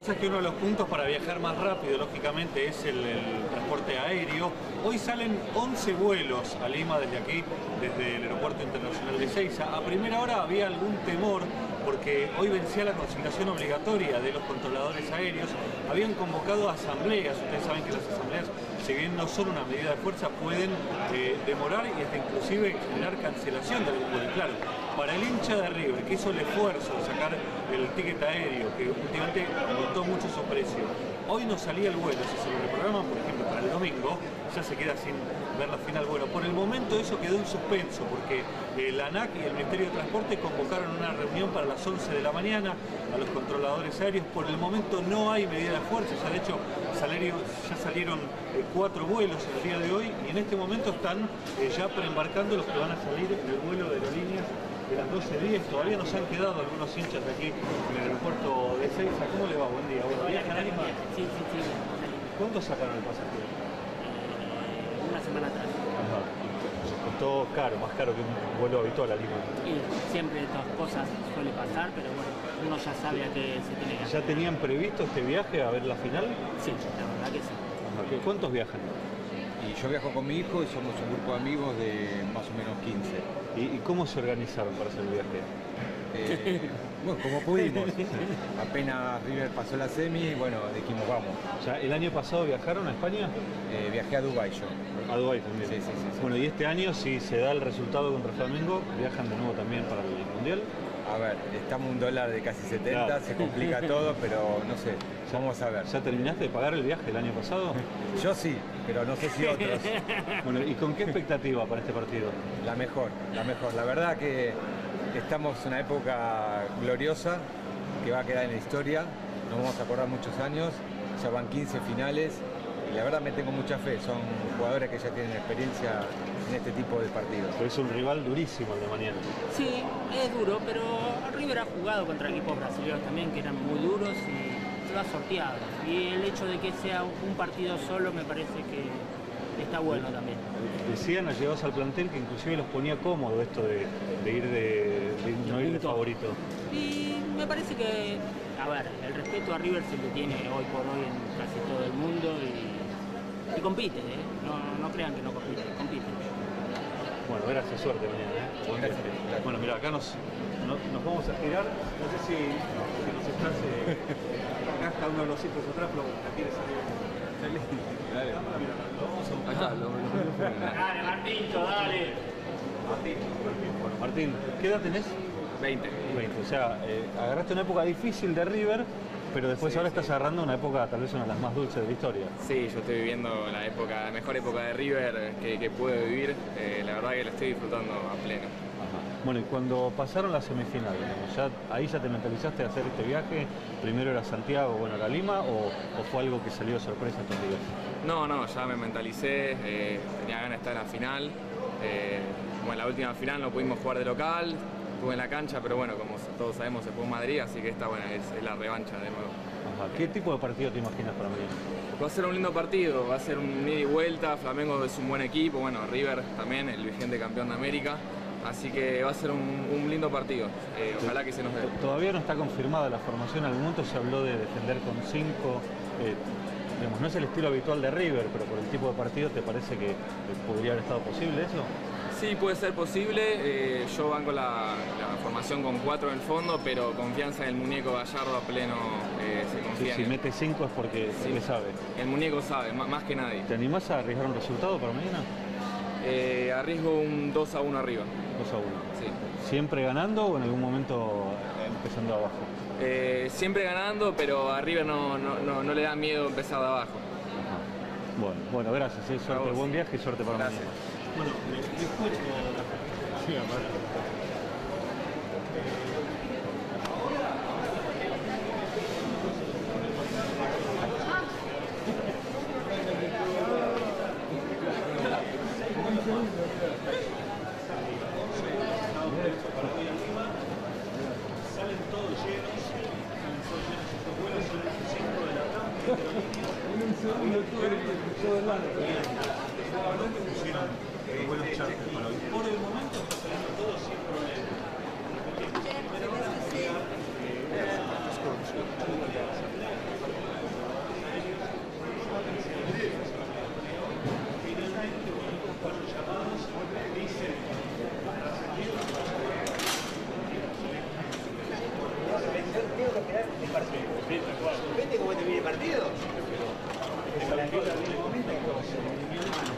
Es que uno de los puntos para viajar más rápido, lógicamente, es el transporte aéreo. Hoy salen 11 vuelos a Lima desde aquí, desde el Aeropuerto Internacional de Ezeiza. A primera hora había algún temor porque hoy vencía la consignación obligatoria de los controladores aéreos. Habían convocado asambleas. Ustedes saben que las asambleas, si bien no son una medida de fuerza, pueden demorar y hasta inclusive generar cancelación del vuelo. Y claro, para el hincha de River, que hizo el esfuerzo de sacar el ticket aéreo, que últimamente aumentó mucho su precio, hoy no salía el vuelo. Si se lo reprograman, por ejemplo, para el domingo, ya se queda sin ver la final. Bueno, por el momento eso quedó en suspenso, porque la ANAC y el Ministerio de Transporte convocaron una reunión para las 11 de la mañana a los controladores aéreos. Por el momento no hay medida de fuerza, ya de hecho ya salieron 4 vuelos el día de hoy, y en este momento están ya preembarcando los que van a salir del vuelo de aerolíneas de las 12:10. Todavía nos han quedado algunos hinchas de aquí en el aeropuerto de Ezeiza. ¿Cómo le va? Buen día. Bueno, ¿viajan a Lima? Sí. ¿Cuánto sacaron el pasaje? Una semana atrás. Ajá. ¿Les costó caro, más caro que un vuelo habitual a Lima? Y siempre estas cosas suele pasar, pero bueno, uno ya sabe a qué se tiene que hacer. ¿Ya tenían previsto este viaje a ver la final? Sí, la verdad que sí. Ajá. ¿Cuántos viajan? Y yo viajo con mi hijo y somos un grupo de amigos de más o menos 15. ¿Y cómo se organizaron para hacer el viaje? Bueno, como pudimos. Apenas River pasó la semi, bueno, dijimos vamos. ¿Ya el año pasado viajaron a España? Viajé a Dubái yo. A Dubái también. Sí. Bueno, y este año, si se da el resultado contra Flamengo, ¿viajan de nuevo también para el Mundial? A ver, estamos un dólar de casi 70, Claro. se complica todo, pero no sé, vamos a ver. ¿Ya terminaste de pagar el viaje el año pasado? Yo sí, pero no sé si otros. Bueno, ¿y con qué expectativa para este partido? La mejor. La verdad que estamos en una época gloriosa que va a quedar en la historia. Nos vamos a acordar muchos años, ya van 15 finales y la verdad me tengo mucha fe. Son jugadores que ya tienen experiencia en este tipo de partidos. Pero es un rival durísimo el de mañana. Sí, es duro, pero River ha jugado contra equipos brasileños también que eran muy duros y lo ha sorteado. Y el hecho de que sea un partido solo me parece que está bueno también. Decían allegados al plantel que inclusive los ponía cómodo esto de no ir de favorito. Y me parece que, a ver, el respeto a River se lo tiene hoy por hoy en casi todo el mundo y compite, ¿eh? No crean que no compite. Bueno, gracias, suerte mañana. Buen viaje. Bueno, mira, acá nos vamos a girar. No sé si nos estás... acá está uno de los sitios atrás, pero la quieres salir. Dale. Acá, Dale, Martíncho, dale. Martín. Bueno, Martín, ¿qué edad tenés? 20. 20. O sea, agarraste una época difícil de River, pero después ahora estás agarrando una época, tal vez una de las más dulces de la historia. Sí, yo estoy viviendo la mejor época de River que pude vivir. La verdad que la estoy disfrutando a pleno. Ajá. Bueno, y cuando pasaron las semifinales, digamos, ahí ya te mentalizaste a hacer este viaje. Primero era Santiago, bueno, era Lima, o fue algo que salió de sorpresa estos días? No, ya me mentalicé, tenía ganas de estar en la final. Bueno, la última final no pudimos jugar de local, estuve en la cancha, pero bueno, como todos sabemos, se fue en Madrid, así que esta es la revancha de nuevo. Ajá. ¿Qué tipo de partido te imaginas para mañana? Va a ser un lindo partido, va a ser un ida y vuelta. Flamengo es un buen equipo, bueno, River también, el vigente campeón de América. Así que va a ser un lindo partido, ojalá que se nos dé. Todavía no está confirmada la formación, al momento se habló de defender con 5, digamos, no es el estilo habitual de River, pero por el tipo de partido, ¿te parece que podría haber estado posible eso? Sí, puede ser posible, yo banco la formación con 4 en el fondo, pero confianza en el muñeco Gallardo a pleno se confía. Si mete 5 es porque sabe. El muñeco sabe, más que nadie. ¿Te animás a arriesgar un resultado para mañana? Arriesgo un 2-1 arriba. 2-1. Sí. ¿Siempre ganando o en algún momento empezando abajo? Siempre ganando, pero a River no le da miedo empezar de abajo. Ajá. Bueno, gracias. Suerte, buen viaje y suerte para mañana. Bueno, le escucho. Sí, salen todos llenos, estos vuelos son 5 de la tarde. En un segundo todo el lado. ¿Dónde pusieron vuelos charter para hoy? Por el momento está saliendo todo sin problema. Primera hora, ¿Viste cómo termina el partido?